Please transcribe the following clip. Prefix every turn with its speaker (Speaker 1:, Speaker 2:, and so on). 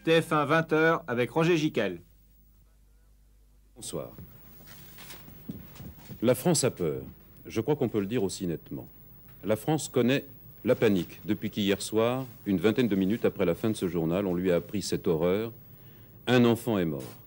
Speaker 1: TF1 20h avec Roger Giquel.
Speaker 2: Bonsoir. La France a peur. Je crois qu'on peut le dire aussi nettement. La France connaît la panique depuis qu'hier soir, une vingtaine de minutes après la fin de ce journal, on lui a appris cette horreur. Un enfant est mort.